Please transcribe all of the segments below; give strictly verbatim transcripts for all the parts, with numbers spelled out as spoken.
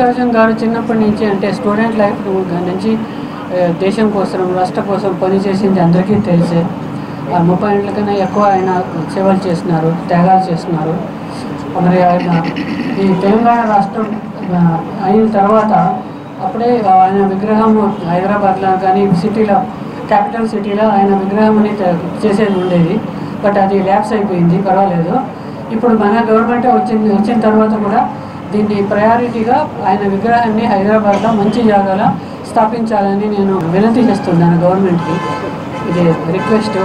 మల్లికార్జున్ గారు చిన్నప్పటి నుంచి అంటే స్టూడెంట్ లైఫ్ నుంచి దేశం కోసం రాష్ట్ర కోసం పనిచేసింది అందరికీ తెలిసే. ముప్పై ఏళ్ళ కన్నా ఎక్కువ ఆయన సేవలు చేస్తున్నారు, త్యాగాలు చేస్తున్నారు. మరి ఆయన ఈ తెలంగాణ రాష్ట్రం అయిన తర్వాత అప్పుడే ఆయన విగ్రహం హైదరాబాద్లో కానీ సిటీలో క్యాపిటల్ సిటీలో ఆయన విగ్రహం అని చేసేది ఉండేది. బట్ అది ల్యాప్స్ అయిపోయింది, పర్వాలేదు. ఇప్పుడు మన గవర్నమెంట్ వచ్చింది వచ్చిన తర్వాత కూడా దీన్ని ప్రయారిటీగా ఆయన విగ్రహాన్ని హైదరాబాద్లో మంచి జాగాలో స్థాపించాలని నేను వినతి చేస్తున్నాను గవర్నమెంట్కి. ఇది రిక్వెస్ట్,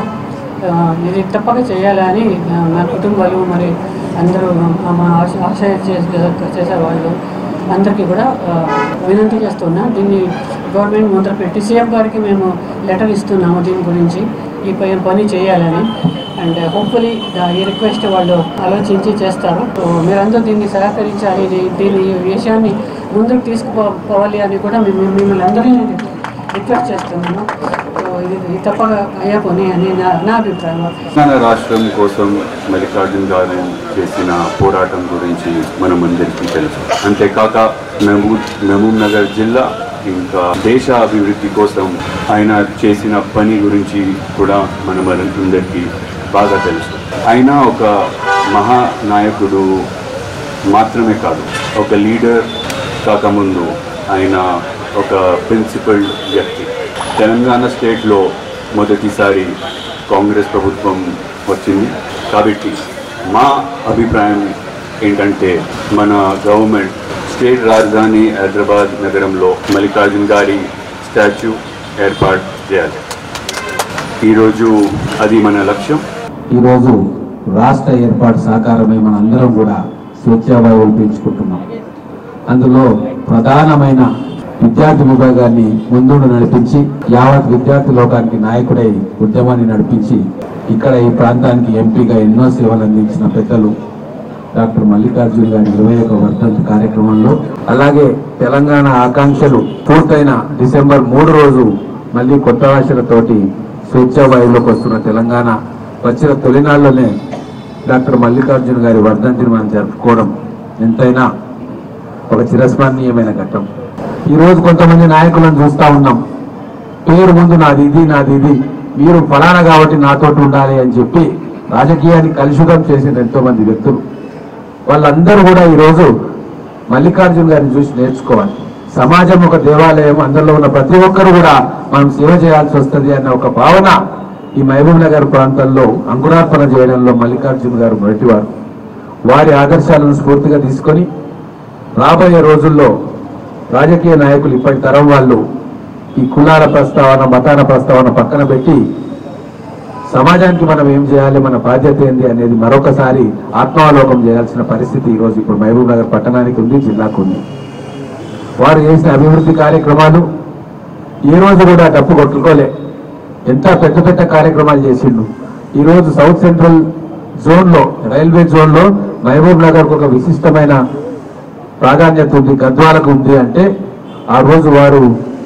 ఇది తప్పక చేయాలని నా కుటుంబాలు మరి అందరూ మా ఆశయ చేసేవాళ్ళు అందరికీ కూడా వినంతి చేస్తున్నా. దీన్ని గవర్నమెంట్ ముందర పెట్టి సీఎం గారికి మేము లెటర్ ఇస్తున్నాము దీని గురించి, ఈ పని చేయాలని. అండ్ హోప్ఫుల్లీ ఈ రిక్వెస్ట్ వాళ్ళు ఆలోచించి చేస్తారు. మీరందరూ దీన్ని సహకరించాలి, దీని ఈ విషయాన్ని ముందుకు తీసుకుపోవాలి అని కూడా మేము మిమ్మల్ని అందరినీ రిక్వెస్ట్ చేస్తున్నాము. ఇది తప్పక అయ్యే పని అని నా నా అభిప్రాయం. తెలంగాణ రాష్ట్రం కోసం మల్లికార్జున్ గారు చేసిన పోరాటం గురించి మనం అందరికీ తెలుసు. అంతేకాక మహబూబ్ మహబూబ్ నగర్ జిల్లా ఇంకా దేశ అభివృద్ధి కోసం ఆయన చేసిన పని గురించి కూడా మనం అందరికీ బాగా తెలుసు. ఆయన ఒక మహానాయకుడు మాత్రమే కాదు, ఒక లీడర్ కాకముందు ఆయన ఒక ప్రిన్సిపల్ వ్యక్తి. తెలంగాణ స్టేట్లో మొదటిసారి కాంగ్రెస్ ప్రభుత్వం వచ్చింది కాబట్టి మా అభిప్రాయం ఏంటంటే మన గవర్నమెంట్ స్టేట్ రాజధాని హైదరాబాద్ నగరంలో మల్లికార్జున్ గారి స్టాచ్యూ ఏర్పాటు చేయాలి. ఈరోజు అది మన లక్ష్యం. ఈరోజు రాష్ట్ర ఏర్పాటు సహకారమే మన అందరం కూడా స్వేచ్ఛాభావం పెంచుకుంటున్నాం. అందులో ప్రధానమైన విద్యార్థి విభాగాన్ని ముందుండి నడిపించి యావత్ విద్యార్థి లోకానికి నాయకుడై ఉద్యమాన్ని నడిపించి ఇక్కడ ఈ ప్రాంతానికి ఎంపీగా ఎన్నో సేవలు అందించిన పెద్దలు డాక్టర్ మల్లికార్జున్ గారి ఇరవై ఒక వర్ధంతి కార్యక్రమంలో, అలాగే తెలంగాణ ఆకాంక్షలు పూర్తయిన డిసెంబర్ మూడు రోజు మళ్ళీ కొత్త ఆశలతోటి స్వేచ్ఛావాయువులోకి వస్తున్న తెలంగాణ వచ్చిన తొలినాళ్లోనే డాక్టర్ మల్లికార్జున్ గారి వర్ధంతిని మనం జరుపుకోవడం ఎంతైనా ఒక చిరస్మరణీయమైన ఘట్టం. ఈరోజు కొంతమంది నాయకులను చూస్తూ ఉన్నాం, పేరు ముందు నాది ఇది నాది ఇది, మీరు ఫలానా కాబట్టి నాతోటి ఉండాలి అని చెప్పి రాజకీయాన్ని కలుషితం చేసిన ఎంతో మంది వ్యక్తులు. వాళ్ళందరూ కూడా ఈరోజు మల్లికార్జున్ గారిని చూసి నేర్చుకోవాలి. సమాజం ఒక దేవాలయం, అందులో ఉన్న ప్రతి ఒక్కరు కూడా మనం సేవ చేయాల్సి వస్తుంది అన్న ఒక భావన ఈ మహబూబ్ నగర్ ప్రాంతంలో అంకురార్పణ చేయడంలో మల్లికార్జున్ గారు మొదటివారు. వారి ఆదర్శాలను స్ఫూర్తిగా తీసుకొని రాబోయే రోజుల్లో రాజకీయ నాయకులు ఇప్పటి తరం వాళ్ళు ఈ కులాల ప్రస్తావన, మతాల ప్రస్తావన పక్కన పెట్టి సమాజానికి మనం ఏం చేయాలి, మన బాధ్యత ఏంది అనేది మరొకసారి ఆత్మావలోకం చేయాల్సిన పరిస్థితి ఈరోజు ఇప్పుడు మహబూబ్ నగర్ పట్టణానికి ఉంది, జిల్లాకు ఉంది. వారు చేసిన అభివృద్ధి కార్యక్రమాలు ఈ రోజు కూడా డప్పు కొట్టుకోలే, ఎంత పెద్ద పెద్ద కార్యక్రమాలు చేసిండు. ఈరోజు సౌత్ సెంట్రల్ జోన్లో, రైల్వే జోన్లో మహబూబ్ నగర్కు ఒక విశిష్టమైన ప్రాధాన్యత ఉంది, గద్వాలకు ఉంది. అంటే ఆ రోజు వారు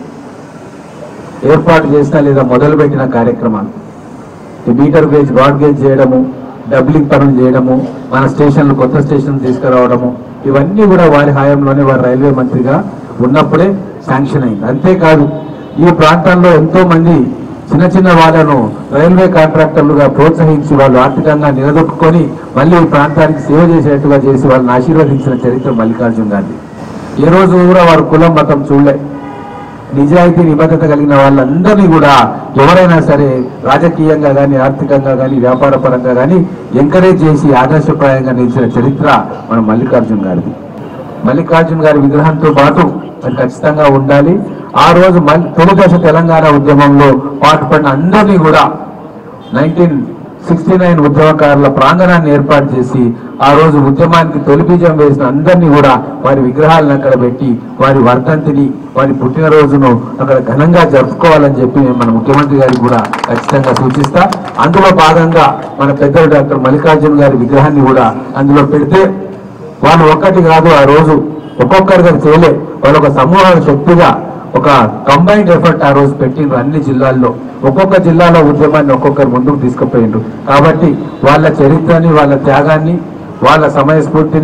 ఏర్పాటు చేసిన లేదా మొదలుపెట్టిన కార్యక్రమాలు మీటర్ గేజ్, బ్రాడ్ గేజ్ చేయడము, డబ్లింగ్ పనులు చేయడము, మన స్టేషన్లు కొత్త స్టేషన్ తీసుకురావడము, ఇవన్నీ కూడా వారి హయాంలోనే వారు రైల్వే మంత్రిగా ఉన్నప్పుడే శాంక్షన్ అయింది. అంతేకాదు ఈ ప్రాంతాల్లో ఎంతో మంది చిన్న చిన్న వాళ్ళను రైల్వే కాంట్రాక్టర్లుగా ప్రోత్సహించి వాళ్ళు ఆర్థికంగా నిలదొక్కుని మళ్ళీ ఈ ప్రాంతానికి సేవ చేసేట్టుగా చేసి వాళ్ళని ఆశీర్వదించిన చరిత్ర మల్లికార్జున్ గారిది. ఏ రోజు కూడా వారు కులం మతం చూడలే. నిజాయితీ నిబద్ధత కలిగిన వాళ్ళందరినీ కూడా ఎవరైనా సరే రాజకీయంగా కానీ, ఆర్థికంగా కానీ, వ్యాపార పరంగా కానీ ఎంకరేజ్ చేసి ఆదర్శప్రాయంగా నిలిచిన చరిత్ర మన మల్లికార్జున్ గారిది. మల్లికార్జున్ గారి విగ్రహంతో పాటు అది ఖచ్చితంగా ఉండాలి. ఆ రోజు తొలి దశ తెలంగాణ ఉద్యమంలో పాటుపడిన అందరినీ కూడా నైన్టీన్ సిక్స్టీ నైన్ ఉద్యమకారుల ప్రాంగణాన్ని ఏర్పాటు చేసి ఆ రోజు ఉద్యమానికి తొలి బీజం వేసిన అందరినీ కూడా వారి విగ్రహాలను అక్కడ పెట్టి వారి వర్ధంతిని, వారి పుట్టినరోజును అక్కడ ఘనంగా జరుపుకోవాలని చెప్పి నేను మన ముఖ్యమంత్రి గారికి కూడా ఖచ్చితంగా సూచిస్తా. అందులో భాగంగా మన పెద్దలు డాక్టర్ మల్లికార్జున్ గారి విగ్రహాన్ని కూడా అందులో పెడితే వాళ్ళు ఒక్కటి కాదు, ఆ రోజు ఒక్కొక్కరిగా చేయలే, వాళ్ళు ఒక సమూహ శక్తిగా ఒక కంబైన్డ్ ఎఫర్ట్ ఆ రోజు పెట్టిండ్రు. అన్ని జిల్లాల్లో ఒక్కొక్క జిల్లాలో ఉద్యమాన్ని ఒక్కొక్కరు ముందుకు తీసుకుపోయిండ్రు. కాబట్టి వాళ్ళ చరిత్రని, వాళ్ళ త్యాగాన్ని, వాళ్ళ సమయస్ఫూర్తిని,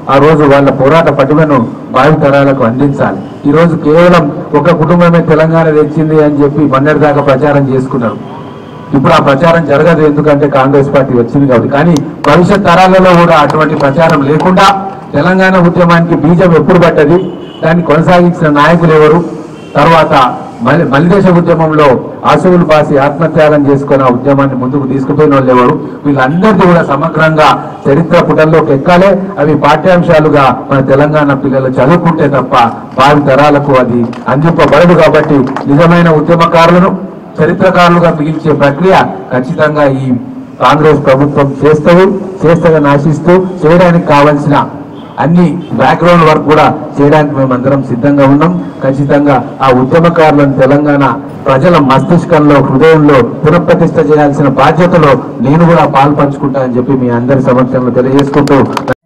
ఆ రోజు వాళ్ళ పోరాట పటిమను భావి తరాలకు అందించాలి. ఈ రోజు కేవలం ఒక కుటుంబమే తెలంగాణ తెచ్చింది అని చెప్పి మొన్నటి దాకా ప్రచారం చేసుకున్నారు. ఇప్పుడు ఆ ప్రచారం జరగదు, ఎందుకంటే కాంగ్రెస్ పార్టీ వచ్చింది కాబట్టి. కానీ భవిష్యత్ తరాలలో కూడా అటువంటి ప్రచారం లేకుండా తెలంగాణ ఉద్యమానికి బీజం ఎప్పుడు పడ్డది, దాన్ని కొనసాగించిన నాయకులు ఎవరు, తర్వాత మళ్ళీ మలిదేశ ఉద్యమంలో ఆశువులు పాసి ఆత్మత్యాగం చేసుకుని ఆ ఉద్యమాన్ని ముందుకు తీసుకుపోయిన వాళ్ళు ఎవరు, వీళ్ళందరినీ కూడా సమగ్రంగా చరిత్ర పుటల్లోకి ఎక్కాలే. అవి పాఠ్యాంశాలుగా మన తెలంగాణ పిల్లలు చదువుకుంటే తప్ప భావి తరాలకు అది అందింపబడదు. కాబట్టి నిజమైన ఉద్యమకారులను చరిత్రకారులుగా మిగిల్చే ప్రక్రియ ఖచ్చితంగా ఈ కాంగ్రెస్ ప్రభుత్వం చేస్తూ చేస్తగా నాశిస్తూ చేయడానికి కావాల్సిన అన్ని బ్యాక్గ్రౌండ్ వర్క్ కూడా చేయడానికి మేమందరం సిద్ధంగా ఉన్నాం. ఖచ్చితంగా ఆ ఉద్యమకారులను తెలంగాణ ప్రజల మస్తిష్కంలో హృదయంలో పునఃప్రతిష్ఠ చేయాల్సిన బాధ్యతలో నేను కూడా పాల్పంచుకుంటా అని చెప్పి మీ అందరి సమక్షంలో తెలియజేసుకుంటూ